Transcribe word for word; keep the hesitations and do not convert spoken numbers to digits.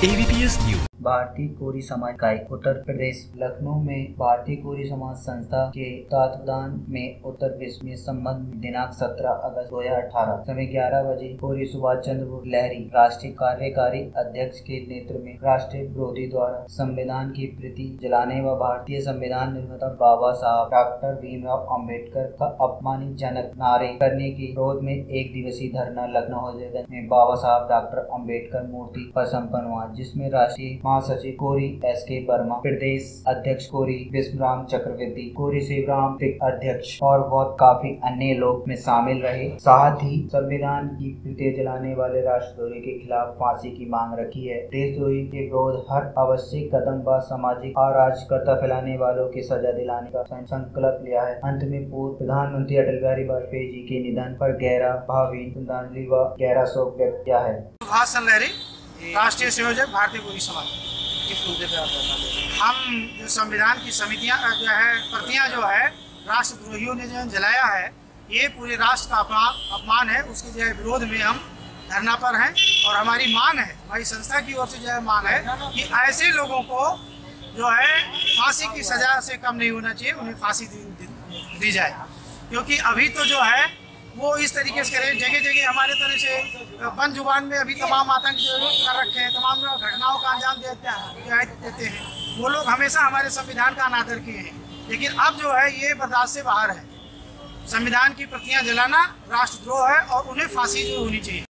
ABPS news. भारतीय कोरी समाज इकाई उत्तर प्रदेश लखनऊ में भारतीय कोरी समाज संस्था के तत्वावधान में उत्तर प्रदेश में संबंध दिनांक सत्रह अगस्त दो हजार अठारह समय ग्यारह बजे कोरी सुभाष चंद्र बोस लहरी राष्ट्रीय कार्यकारी अध्यक्ष के नेतृत्व में राष्ट्रीय विरोधी द्वारा संविधान की प्रति जलाने व भारतीय संविधान निर्माता बाबा साहब डॉक्टर भीमराव अम्बेडकर का अपमानजनक नारे करने के विरोध में एक दिवसीय धरना लखनऊ में बाबा साहब डॉक्टर अम्बेडकर मूर्ति पर संपन्न हुआ, जिसमें राष्ट्रीय महासचिव कोरी एस के वर्मा, प्रदेश अध्यक्ष कोरी विश्वराम चक्रवर्ती, कोरी शिवराम अध्यक्ष और बहुत काफी अन्य लोग में शामिल रहे। साथ ही संविधान की प्रतियां जलाने वाले राष्ट्रद्रोही के खिलाफ फांसी की मांग रखी है। देशद्रोही के विरोध हर आवश्यक कदम व सामाजिक अराजकता फैलाने वालों की सजा दिलाने का संकल्प लिया है। अंत में पूर्व प्रधानमंत्री अटल बिहारी वाजपेयी जी के निधन पर गहरा भावभीनी श्रद्धांजलि व गहरा शोक व्यक्त किया है। सुभाष चंद्र लहरी राष्ट्रीय संयोजक भारतीय कोरी समाज। किस मुद्दे पे आप धरना दे रहे हैं? हम जो संविधान की समितियां जो है प्रतियां जो है राष्ट्रद्रोहियों ने जो जलाया है, ये पूरे राष्ट्र का अपमान अपमान है। उसके जो है विरोध में हम धरना पर हैं और हमारी मांग है, हमारी संस्था की ओर से जो है मांग है कि ऐसे लोगों को जो है फांसी की सजा से कम नहीं होना चाहिए, उन्हें फांसी दी, दी, दी जाए। क्योंकि अभी तो जो है वो इस तरीके से करें, जगह जगह हमारे तरह से बंद जुबान में अभी तमाम आतंक कर रखे हैं, तमाम घटनाओं का अंजाम देते हैं देते हैं वो लोग हमेशा हमारे संविधान का अनादर किए हैं। लेकिन अब जो है ये बर्दाश्त से बाहर है। संविधान की प्रतियां जलाना राष्ट्रद्रोह है और उन्हें फांसी जो होनी चाहिए।